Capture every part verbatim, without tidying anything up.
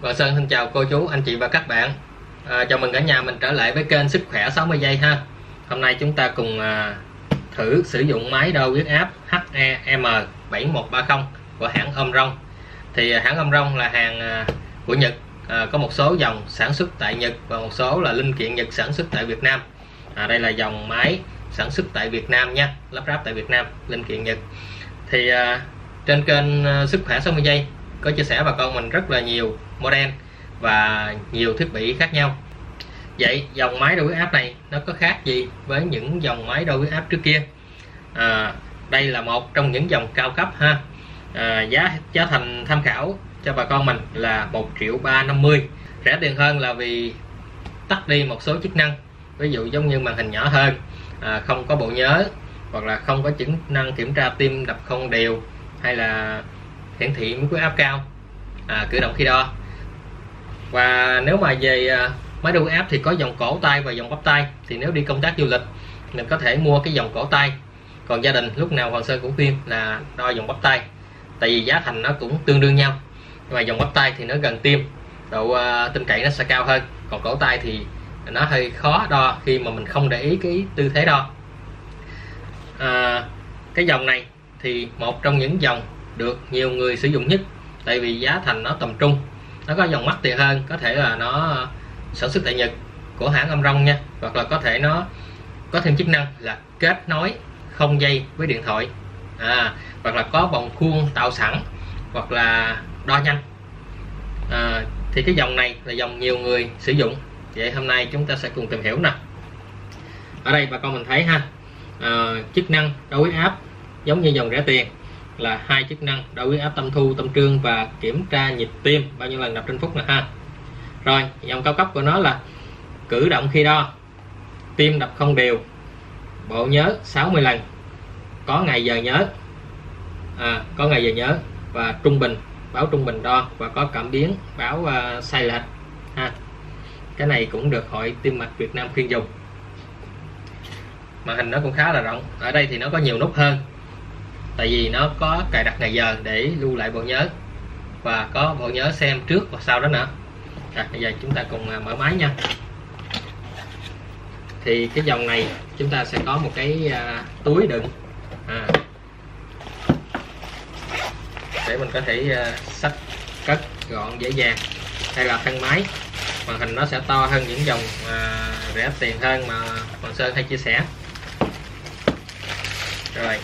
Và Sơn xin chào cô chú, anh chị và các bạn. à, Chào mừng cả nhà mình trở lại với kênh Sức Khỏe sáu mươi giây ha. Hôm nay chúng ta cùng à, thử sử dụng máy đo huyết áp H E M bảy một ba không của hãng Omron. Thì à, hãng Omron là hàng à, của Nhật, à, có một số dòng sản xuất tại Nhật và một số là linh kiện Nhật sản xuất tại Việt Nam. à, Đây là dòng máy sản xuất tại Việt Nam nha, lắp ráp tại Việt Nam, linh kiện Nhật. Thì à, trên kênh à, Sức Khỏe sáu mươi giây có chia sẻ bà con mình rất là nhiều model và nhiều thiết bị khác nhau. Vậy dòng máy đo huyết áp này nó có khác gì với những dòng máy đo huyết áp trước kia? à, Đây là một trong những dòng cao cấp ha. à, Giá giá thành tham khảo cho bà con mình là một triệu ba trăm năm mươi. Rẻ tiền hơn là vì tắt đi một số chức năng, ví dụ giống như màn hình nhỏ hơn, à, không có bộ nhớ, hoặc là không có chức năng kiểm tra tim đập không đều, hay là hiển thị mức huyết áp cao, à, cử động khi đo. Và nếu mà về à, máy đo huyết áp thì có dòng cổ tay và dòng bắp tay. Thì nếu đi công tác du lịch mình có thể mua cái dòng cổ tay, còn gia đình lúc nào Hoàng Sơn cũng khuyên là đo dòng bắp tay, tại vì giá thành nó cũng tương đương nhau. Nhưng mà dòng bắp tay thì nó gần tim, độ uh, tin cậy nó sẽ cao hơn, còn cổ tay thì nó hơi khó đo khi mà mình không để ý cái tư thế đo. à, Cái dòng này thì một trong những dòng được nhiều người sử dụng nhất, tại vì giá thành nó tầm trung. Nó có dòng mắc tiền hơn, có thể là nó sản xuất tại Nhật của hãng Omron nha, hoặc là có thể nó có thêm chức năng là kết nối không dây với điện thoại, à, hoặc là có vòng khuôn tạo sẵn, hoặc là đo nhanh. à, Thì cái dòng này là dòng nhiều người sử dụng. Vậy hôm nay chúng ta sẽ cùng tìm hiểu nè. Ở đây bà con mình thấy ha, à, chức năng đo huyết áp giống như dòng rẻ tiền là hai chức năng: đo huyết áp tâm thu, tâm trương và kiểm tra nhịp tim bao nhiêu lần đập trên phút nè ha. Rồi dòng cao cấp của nó là cử động khi đo, tim đập không đều, bộ nhớ sáu mươi lần, có ngày giờ nhớ, à, có ngày giờ nhớ và trung bình, báo trung bình đo, và có cảm biến báo uh, sai lệch ha. Cái này cũng được Hội Tim mạch Việt Nam khuyên dùng. Màn hình nó cũng khá là rộng. Ở đây thì nó có nhiều nút hơn, tại vì nó có cài đặt ngày giờ để lưu lại bộ nhớ, và có bộ nhớ xem trước và sau đó nữa. Rồi bây giờ chúng ta cùng mở máy nha. Thì cái dòng này chúng ta sẽ có một cái uh, túi đựng, à, để mình có thể uh, xách cất gọn dễ dàng. Đây là thân máy, màn hình nó sẽ to hơn những dòng uh, rẻ tiền hơn mà Hoàng Sơn hay chia sẻ. Rồi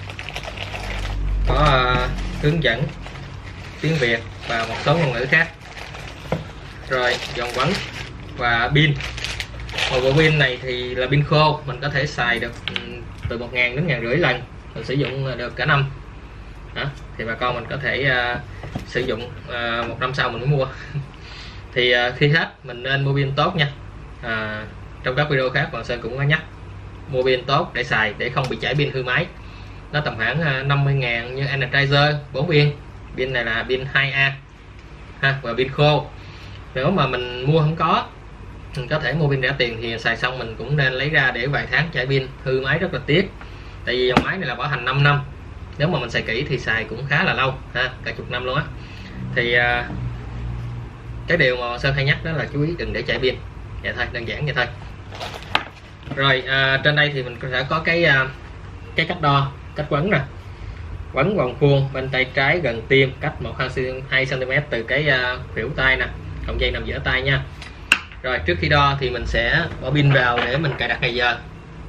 có uh, hướng dẫn tiếng Việt và một số ngôn ngữ khác. Rồi dòng quấn và pin. Một bộ pin này thì là pin khô, mình có thể xài được từ một ngàn đến ngàn rưỡi lần, mình sử dụng được cả năm. Đó, thì bà con mình có thể uh, sử dụng uh, một năm sau mình mới mua. Thì uh, khi hết mình nên mua pin tốt nha. À, trong các video khác Hoàng Sơn cũng có nhắc mua pin tốt để xài, để không bị chảy pin hư máy. Nó tầm khoảng uh, năm mươi ngàn như Energizer bốn pin. Pin này là pin hai A ha, và pin khô. Nếu mà mình mua không có, mình có thể mua pin rẻ tiền, thì xài xong mình cũng nên lấy ra để vài tháng chảy pin, hư máy rất là tiếc. Tại vì dòng máy này là bảo hành năm năm, nếu mà mình xài kỹ thì xài cũng khá là lâu ha, cả chục năm luôn á. Thì uh, cái điều mà Sơn hay nhắc đó là chú ý đừng để chảy pin, vậy thôi, đơn giản vậy thôi. Rồi uh, trên đây thì mình có thể có cái uh, cái cách đo, cách quấn nè. Quấn vòng khuôn bên tay trái gần tim, cách một đến hai xăng ti mét từ cái uh, khuỷu tay nè, cọng dây nằm giữa tay nha. Rồi trước khi đo thì mình sẽ bỏ pin vào để mình cài đặt ngày giờ.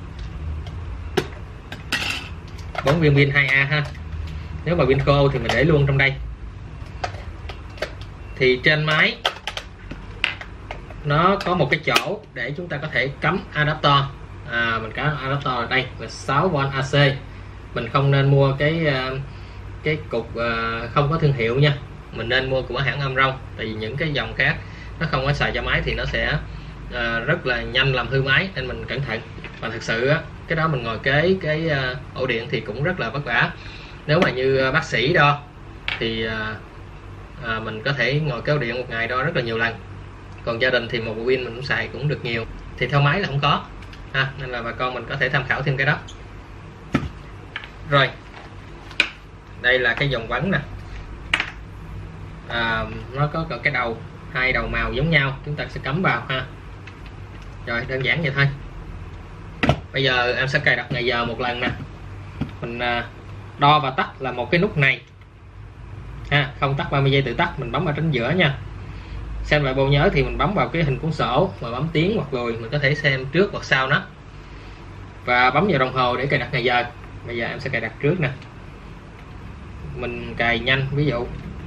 Bốn viên pin hai A ha. Nếu mà pin khô thì mình để luôn trong đây. Thì trên máy nó có một cái chỗ để chúng ta có thể cắm adapter. À, mình có adapter ở đây là sáu vôn a xê. Mình không nên mua cái cái cục không có thương hiệu nha, mình nên mua của hãng Omron. Tại vì những cái dòng khác nó không có xài cho máy thì nó sẽ uh, rất là nhanh làm hư máy, nên mình cẩn thận. Và thực sự á, cái đó mình ngồi kế cái uh, ổ điện thì cũng rất là vất vả. Nếu mà như uh, bác sĩ đo thì uh, uh, mình có thể ngồi kế ổ điện một ngày đo rất là nhiều lần. Còn gia đình thì một bộ pin mình cũng xài cũng được nhiều, thì theo máy là không có ha, nên là bà con mình có thể tham khảo thêm cái đó. Rồi đây là cái dòng quấn nè, à, nó có cái đầu hai đầu màu giống nhau chúng ta sẽ cắm vào ha. Rồi đơn giản vậy thôi. Bây giờ em sẽ cài đặt ngày giờ một lần nè. Mình đo và tắt là một cái nút này ha, không tắt ba mươi giây tự tắt, mình bấm ở trên giữa nha. Xem lại bộ nhớ thì mình bấm vào cái hình cuốn sổ và bấm tiến hoặc lùi, mình có thể xem trước hoặc sau nó. Và bấm vào đồng hồ để cài đặt ngày giờ. Bây giờ em sẽ cài đặt trước nè. Mình cài nhanh, ví dụ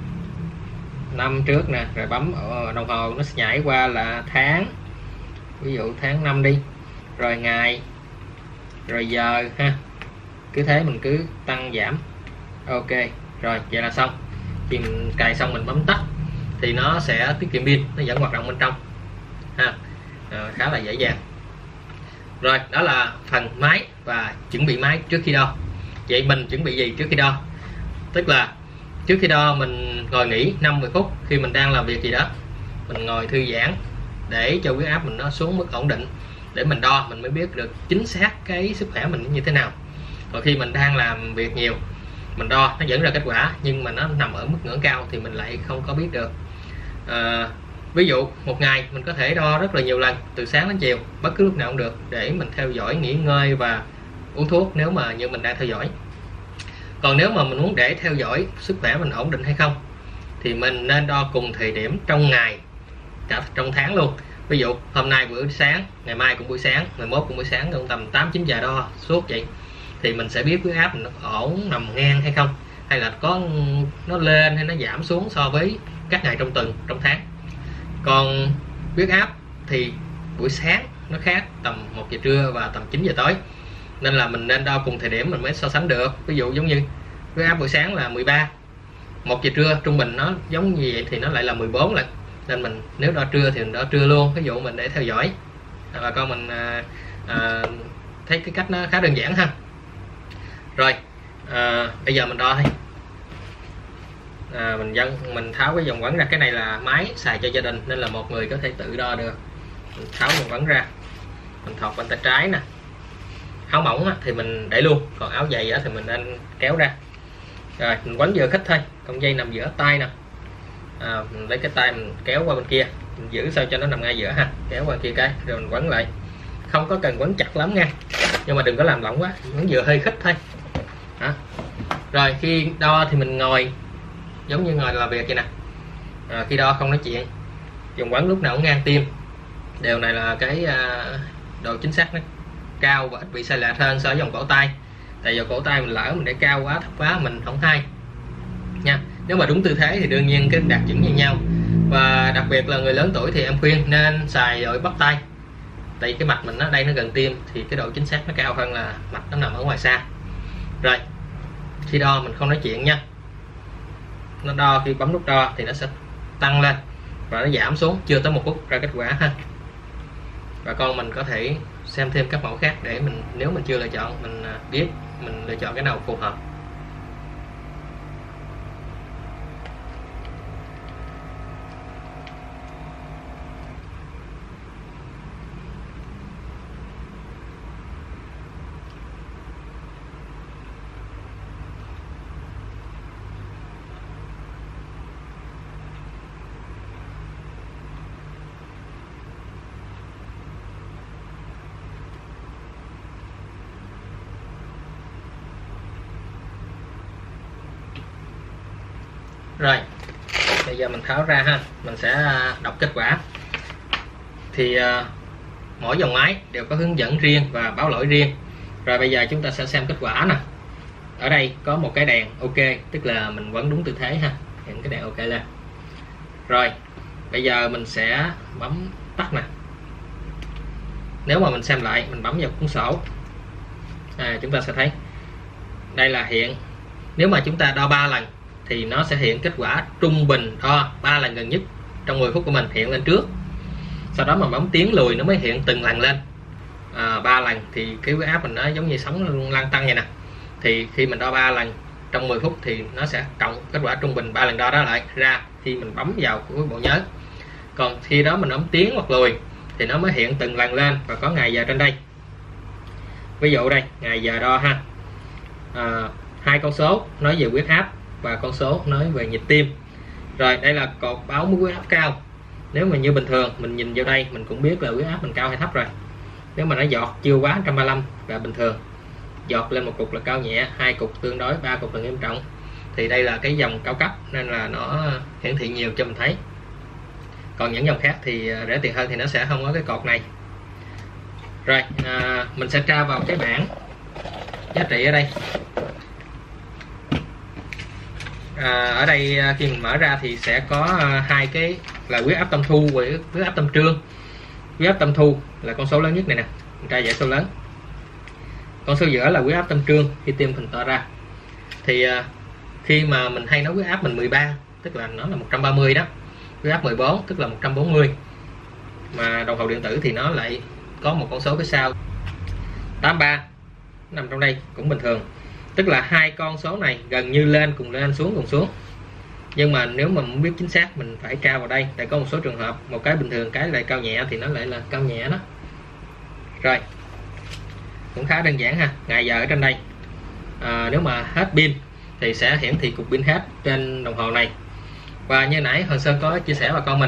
năm trước nè, rồi bấm ở đồng hồ nó sẽ nhảy qua là tháng, ví dụ tháng năm đi, rồi ngày, rồi giờ ha. Cứ thế mình cứ tăng giảm. Ok, rồi vậy là xong. Khi mình cài xong mình bấm tắt thì nó sẽ tiết kiệm pin, nó vẫn hoạt động bên trong ha. À, khá là dễ dàng. Rồi đó là phần máy và chuẩn bị máy trước khi đo. Vậy mình chuẩn bị gì trước khi đo? Tức là trước khi đo mình ngồi nghỉ năm mười phút. Khi mình đang làm việc gì đó mình ngồi thư giãn để cho huyết áp mình nó xuống mức ổn định, để mình đo mình mới biết được chính xác cái sức khỏe mình như thế nào. Còn khi mình đang làm việc nhiều, mình đo nó dẫn ra kết quả nhưng mà nó nằm ở mức ngưỡng cao thì mình lại không có biết được. à, Ví dụ một ngày mình có thể đo rất là nhiều lần, từ sáng đến chiều, bất cứ lúc nào cũng được, để mình theo dõi, nghỉ ngơi và uống thuốc nếu mà như mình đang theo dõi. Còn nếu mà mình muốn để theo dõi sức khỏe mình ổn định hay không thì mình nên đo cùng thời điểm trong ngày, cả trong tháng luôn. Ví dụ hôm nay buổi sáng, ngày mai cũng buổi sáng, ngày mốt cũng buổi sáng, tầm tám chín giờ đo suốt vậy thì mình sẽ biết huyết áp mình nó ổn, nằm ngang hay không, hay là có nó lên hay nó giảm xuống so với các ngày trong tuần, trong tháng. Còn huyết áp thì buổi sáng nó khác tầm một giờ trưa và tầm chín giờ tối, nên là mình nên đo cùng thời điểm mình mới so sánh được. Ví dụ giống như huyết áp buổi sáng là mười ba, một giờ trưa trung bình nó giống như vậy thì nó lại là mười bốn lần, nên mình nếu đo trưa thì mình đo trưa luôn, ví dụ mình để theo dõi. Và con mình à, à, thấy cái cách nó khá đơn giản ha. Rồi à, bây giờ mình đo thôi. À, mình dân mình tháo cái vòng quấn ra. Cái này là máy xài cho gia đình nên là một người có thể tự đo được. Mình tháo vòng quấn ra, mình thọt bên tay trái nè. Áo mỏng á, thì mình để luôn, còn áo dày á, thì mình nên kéo ra. Rồi mình quấn vừa khích thôi, con dây nằm giữa tay nè. À, mình lấy cái tay mình kéo qua bên kia, mình giữ sao cho nó nằm ngay giữa ha, kéo qua kia cái rồi mình quấn lại. Không có cần quấn chặt lắm nha, nhưng mà đừng có làm lỏng quá, quấn vừa hơi khích thôi. Đó. Rồi khi đo thì mình ngồi giống như ngồi làm việc vậy nè. À, khi đo không nói chuyện, vòng quấn lúc nào cũng ngang tim. Điều này là cái uh, độ chính xác nó cao và ít bị sai lệch hơn so với vòng cổ tay. Tại giờ cổ tay mình lỡ mình để cao quá, thấp quá mình không hay nha. Nếu mà đúng tư thế thì đương nhiên cái đạt chuẩn như nhau. Và đặc biệt là người lớn tuổi thì em khuyên nên xài rồi bắp tay. Tại vì cái mạch mình ở đây nó gần tim thì cái độ chính xác nó cao hơn là mạch nó nằm ở ngoài xa. Rồi khi đo mình không nói chuyện nha. Nó đo, khi bấm nút đo thì nó sẽ tăng lên và nó giảm xuống chưa tới một phút ra kết quả ha. Và con mình có thể xem thêm các mẫu khác để mình, nếu mình chưa lựa chọn, mình biết mình lựa chọn cái nào phù hợp. Rồi bây giờ mình tháo ra ha, mình sẽ đọc kết quả. Thì uh, mỗi dòng máy đều có hướng dẫn riêng và báo lỗi riêng. Rồi bây giờ chúng ta sẽ xem kết quả nè. Ở đây có một cái đèn ok, tức là mình vẫn đúng tư thế ha, hiện cái đèn ok lên. Rồi bây giờ mình sẽ bấm tắt nè. Nếu mà mình xem lại, mình bấm vào cuốn sổ, à, chúng ta sẽ thấy đây là hiện. Nếu mà chúng ta đo ba lần thì nó sẽ hiện kết quả trung bình đo ba lần gần nhất trong mười phút của mình hiện lên trước. Sau đó mà bấm tiến lùi nó mới hiện từng lần lên. à, ba lần thì cái huyết áp mình nó giống như sóng lăn tăng vậy nè. Thì khi mình đo ba lần trong mười phút thì nó sẽ cộng kết quả trung bình ba lần đo đó lại ra khi mình bấm vào của bộ nhớ. Còn khi đó mình bấm tiến hoặc lùi thì nó mới hiện từng lần lên và có ngày giờ trên đây. Ví dụ đây ngày giờ đo ha, à, hai con số nói về huyết áp và con số nói về nhịp tim. Rồi đây là cột báo mức huyết áp cao. Nếu mà như bình thường mình nhìn vô đây mình cũng biết là huyết áp mình cao hay thấp rồi. Nếu mà nó giọt chưa quá một trăm ba mươi lăm là bình thường, giọt lên một cục là cao nhẹ, hai cục tương đối, ba cục là nghiêm trọng. Thì đây là cái dòng cao cấp nên là nó hiển thị nhiều cho mình thấy. Còn những dòng khác thì rẻ tiền hơn thì nó sẽ không có cái cột này. Rồi à, mình sẽ tra vào cái bảng giá trị ở đây. À, ở đây khi mình mở ra thì sẽ có hai cái là huyết áp tâm thu và huyết áp tâm trương. Huyết áp tâm thu là con số lớn nhất này nè, mình tra dãy số lớn. Con số giữa là huyết áp tâm trương khi tim phình to ra. Thì à, khi mà mình hay nói huyết áp mình mười ba, tức là nó là một trăm ba mươi đó. Huyết áp mười bốn tức là một trăm bốn mươi. Mà đồng hồ điện tử thì nó lại có một con số phía sau tám mươi ba, nằm trong đây cũng bình thường. Tức là hai con số này gần như lên cùng lên, xuống cùng xuống. Nhưng mà nếu mà muốn biết chính xác mình phải tra vào đây. Để có một số trường hợp, một cái bình thường, cái lại cao nhẹ thì nó lại là cao nhẹ đó. Rồi, cũng khá đơn giản ha. Ngày giờ ở trên đây. À, nếu mà hết pin thì sẽ hiển thị cục pin hết trên đồng hồ này. Và như nãy Hoàng Sơn có chia sẻ bà con mình,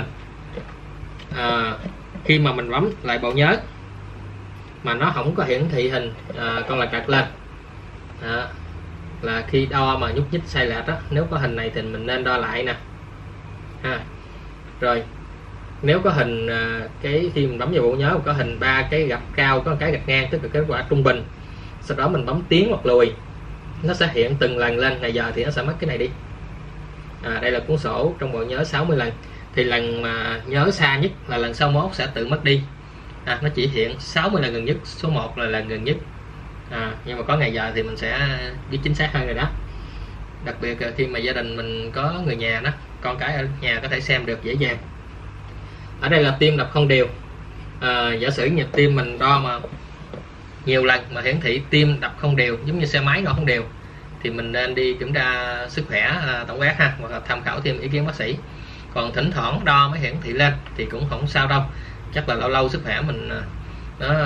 à, khi mà mình bấm lại bộ nhớ mà nó không có hiển thị hình à, con lạch đặt lên, à, là khi đo mà nhúc nhích sai lệch đó. Nếu có hình này thì mình nên đo lại nè. À, rồi nếu có hình à, cái khi mình bấm vào bộ nhớ có hình ba cái gạch cao, có cái gạch ngang, tức là kết quả trung bình. Sau đó mình bấm tiến hoặc lùi, nó sẽ hiện từng lần lên. Ngày giờ thì nó sẽ mất cái này đi. À, đây là cuốn sổ trong bộ nhớ sáu mươi lần. Thì lần mà nhớ xa nhất là lần sau mốt sẽ tự mất đi. À, nó chỉ hiện sáu mươi lần gần nhất, số một là lần gần nhất. À, nhưng mà có ngày giờ thì mình sẽ biết chính xác hơn rồi đó. Đặc biệt là khi mà gia đình mình có người nhà đó, con cái ở nhà có thể xem được dễ dàng. Ở đây là tim đập không đều. À, giả sử nhịp tim mình đo mà nhiều lần mà hiển thị tim đập không đều, giống như xe máy nó không đều, thì mình nên đi kiểm tra sức khỏe à, tổng quát ha, hoặc là tham khảo thêm ý kiến bác sĩ. Còn thỉnh thoảng đo mới hiển thị lên thì cũng không sao đâu. Chắc là lâu lâu sức khỏe mình nó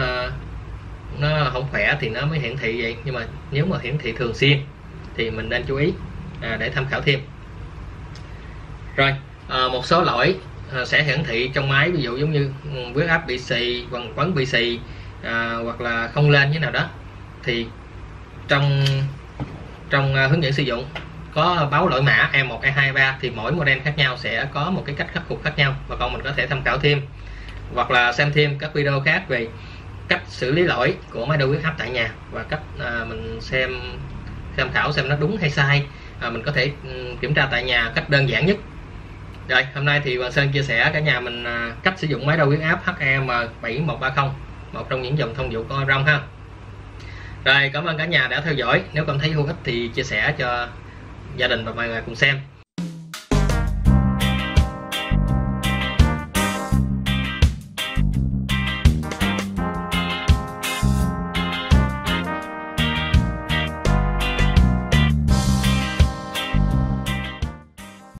nó không khỏe thì nó mới hiển thị vậy. Nhưng mà nếu mà hiển thị thường xuyên thì mình nên chú ý à, để tham khảo thêm. Rồi à, một số lỗi à, sẽ hiển thị trong máy, ví dụ giống như huyết áp bị xì, quầng quấn bị xì, à, hoặc là không lên như nào đó, thì trong trong uh, hướng dẫn sử dụng có báo lỗi mã E một, E hai, E ba, thì mỗi model khác nhau sẽ có một cái cách khắc phục khác nhau, và con mình có thể tham khảo thêm hoặc là xem thêm các video khác về cách xử lý lỗi của máy đo huyết áp tại nhà, và cách à, mình xem tham khảo xem nó đúng hay sai. À, mình có thể um, kiểm tra tại nhà cách đơn giản nhất. Rồi hôm nay thì Hoàng Sơn chia sẻ cả nhà mình à, cách sử dụng máy đo huyết áp H E M bảy một ba không, một trong những dòng thông dụng của Rong ha. Rồi cảm ơn cả nhà đã theo dõi. Nếu cảm thấy hữu ích thì chia sẻ cho gia đình và mọi người cùng xem.